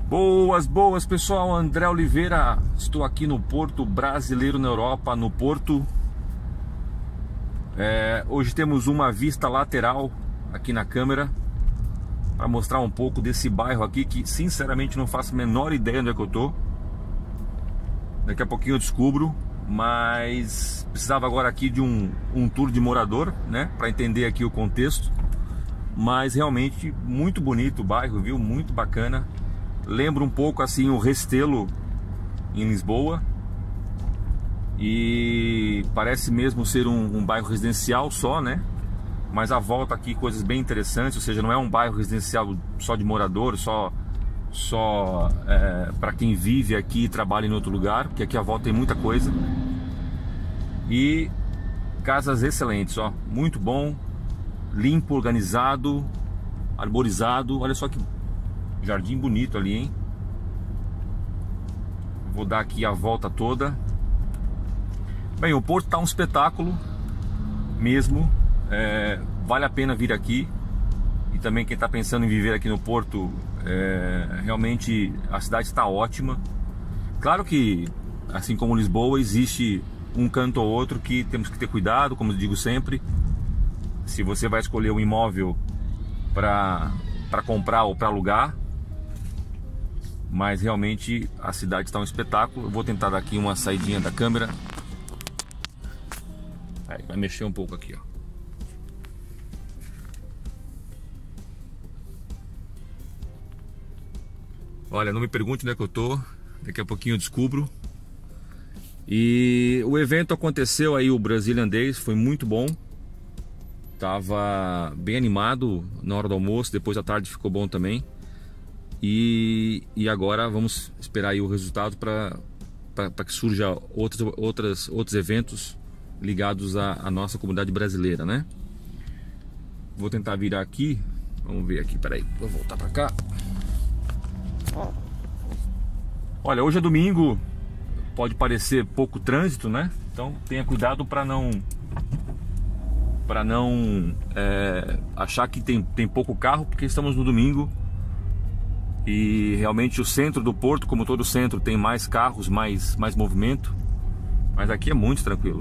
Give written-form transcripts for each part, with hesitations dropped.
Boas pessoal, André Oliveira, estou aqui no Porto Brasileiro na Europa, no Porto. Hoje temos uma vista lateral aqui na câmera para mostrar um pouco desse bairro aqui que sinceramente não faço a menor ideia onde é que eu tô. Daqui a pouquinho eu descubro, mas precisava agora aqui de um tour de morador, né, para entender aqui o contexto. Mas realmente muito bonito o bairro, viu? Muito bacana. Lembra um pouco assim o Restelo em Lisboa. E parece mesmo ser um bairro residencial só, né? Mas à volta aqui coisas bem interessantes, ou seja, não é um bairro residencial só de morador, só para quem vive aqui e trabalha em outro lugar, porque aqui à volta tem muita coisa. E casas excelentes, ó, muito bom, limpo, organizado, arborizado. Olha só que jardim bonito ali, hein? Vou dar aqui a volta toda. Bem, o Porto tá um espetáculo mesmo. Vale a pena vir aqui. E também quem está pensando em viver aqui no Porto, realmente a cidade está ótima. Claro que, assim como Lisboa, existe um canto ou outro que temos que ter cuidado, como eu digo sempre. Se você vai escolher um imóvel para comprar ou para alugar, mas realmente a cidade está um espetáculo. Eu vou tentar dar aqui uma saidinha da câmera. Aí, vai mexer um pouco aqui, ó. Olha, não me pergunte onde é que eu tô. Daqui a pouquinho eu descubro. E o evento aconteceu aí, o Brazilian Days, foi muito bom. Tava bem animado na hora do almoço, depois à tarde ficou bom também. E agora vamos esperar aí o resultado para que surja outros eventos ligados à nossa comunidade brasileira, né? Vou tentar virar aqui. Vamos ver aqui, peraí, vou voltar para cá. Olha, hoje é domingo, pode parecer pouco trânsito, né? Então tenha cuidado para não achar que tem pouco carro, porque estamos no domingo. E realmente o centro do Porto, como todo centro, tem mais carros, mais movimento. Mas aqui é muito tranquilo.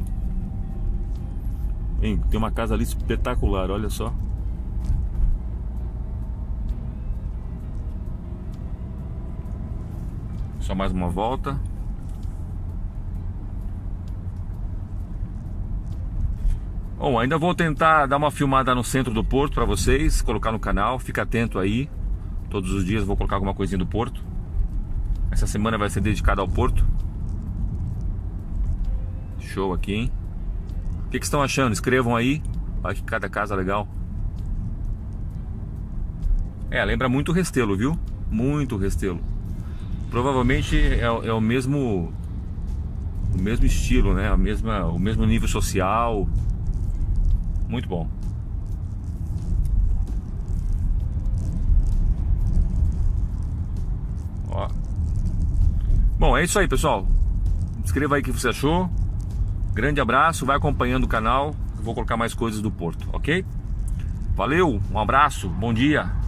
Tem uma casa ali espetacular, olha só. Só mais uma volta. Bom, ainda vou tentar dar uma filmada no centro do Porto para vocês, colocar no canal, fica atento aí. Todos os dias vou colocar alguma coisinha do Porto. Essa semana vai ser dedicada ao Porto. Show aqui, hein? O que estão achando? Escrevam aí. Olha que cada casa legal. Lembra muito o Restelo, viu? Muito Restelo. Provavelmente é o mesmo estilo, né? O mesmo nível social. Muito bom. Ó. Bom, é isso aí, pessoal. Escreva aí o que você achou. Grande abraço, vai acompanhando o canal. Vou colocar mais coisas do Porto, ok? Valeu, um abraço, bom dia.